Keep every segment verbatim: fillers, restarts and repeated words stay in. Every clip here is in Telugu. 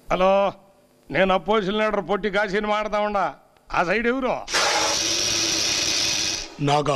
హలో, నేను అపోజిషన్ లీడర్ పొట్టి కాశీని మాడతా ఉండా. ఆ సైడ్ ఎవరు? నాగా.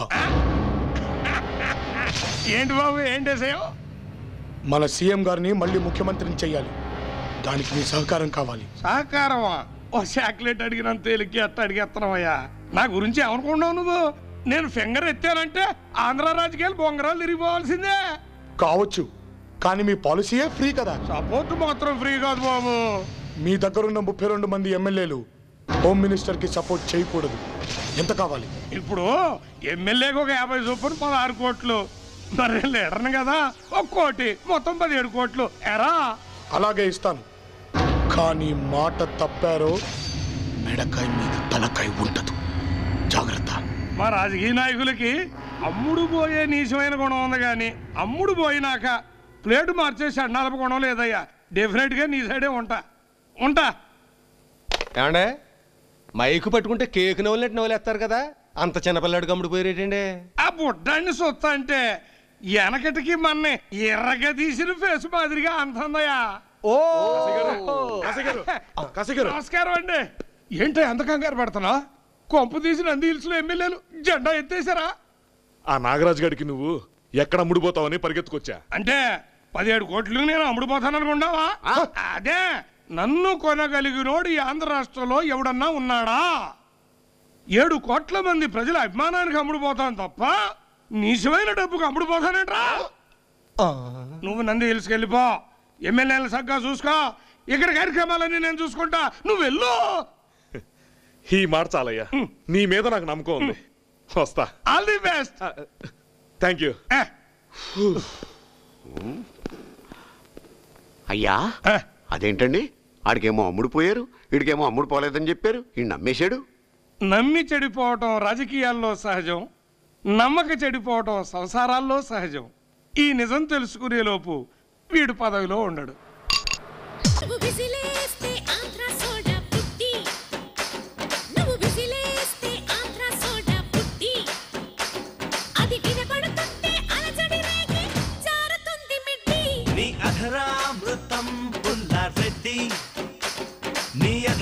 ఏంటి బాబు, ఏంటి విషయం? మన సీఎం గారిని మళ్ళీ ముఖ్యమంత్రిని చెయ్యాలి. దానికి మీ సహకారం కావాలి. సహకారమా? ఓ చాక్లెట్ అడిగినంత తేలికి ఎట్ట అడిగేస్తున్నావయ్యా? నా గురించి ఏమనుకున్నావు నువ్వు? నేను ఫింగర్ ఎత్తానంటే ఆంధ్ర రాజకీయాలు బొంగరాలు తిరిగిపోవాల్సిందే. కావచ్చు, కానీ మీ పాలసీయే ఫ్రీ కదా. సపోర్ట్ మాత్రం ఫ్రీ కాదు బాబు. మీ దగ్గరున్న ముప్పై రెండు మంది ఎమ్మెల్యేలు హోమ్ మినిస్టర్ కి సపోర్ట్ చేయకూడదు. ఎంత కావాలి? ఇప్పుడు ఎమ్మెల్యేకి ఒక యాభై చొప్పున పదహారు కోట్లు, మరి లీడర్ని కదా ఒక కోటి, మొత్తం పదిహేడు కోట్లు. ఎరా? అలాగే ఇస్తాను, కానీ మాట తప్పారో మెడకాయ మీద తలకాయ ఉండదు. జాగ్రత్త. మా రాజకీయ నాయకులకి అమ్ముడు పోయే నీచమైన గుణం ఉంది, కానీ అమ్ముడు పోయినాక ప్లేటు మార్చేసి అన్నాలప గుణం లేదయ్యా. డెఫినెట్ గా నీ సైడే ఉంటా ఉంటా ఏమండే, మైకు పట్టుకుంటే కేక్ నవ్వులెట్టు నవ్వులేస్తారు కదా, అంత చిన్నపిల్లాడు కమ్ముడు పోయేటండి. ఆ బుడ్డాన్ని సొత్తా అంటే వెనకటికి మన్ని ఎర్రగా తీసిన ఫేస్ మాదిరిగా అంతుందయ్యా. ఓ నమస్కారం అండి. ఏంటో ఎంత కంగారు పడుతున్నా? కొంపు తీసిన నంది హిల్స్ లో ఎమ్మెల్యేలు జెండా ఎత్తేసారా? ఆ నాగరాజు గడికి నువ్వు ఎక్కడ అమ్ముడుపోతావని పరిగెత్తుకొచ్చా. అంటే పదిహేడు కోట్లు నేను అమ్ముడుపోతాను అనుకున్నావా? అదే, నన్ను కొనగలిగినోడు ఈ ఆంధ్ర రాష్ట్రంలో ఎవడన్నా ఉన్నాడా? ఏడు కోట్ల మంది ప్రజల అభిమానానికి అమ్ముడుపోతాను తప్ప నీచమైన డబ్బుకు అమ్ముడుపోతానేట్రా? నువ్వు నంది హిల్స్కి వెళ్ళిపో, ఎమ్మెల్యేలు సగ్గా చూసుకో, ఇక్కడ కార్యక్రమాలన్నీ నేను చూసుకుంటా, నువ్వు వెళ్ళు. ఈ మాట చాలయ్యా, నీ మీద నాకు నమ్మకం ఉంది. వస్తా. All the best. Thank you. అయ్యా, అదేంటండి, ఆడికేమో అమ్ముడు పోయారు, వీడికేమో అమ్ముడు పోలేదని చెప్పారు, ఈ నమ్మేశాడు. నమ్మి చెడిపోవటం రాజకీయాల్లో సహజం, నమ్మక చెడిపోవటం సంసారాల్లో సహజం. ఈ నిజం తెలుసుకునేలోపు వీడు పదవిలో ఉండడు. నీ అధరామృతం పుల్లారెడ్డి, నీ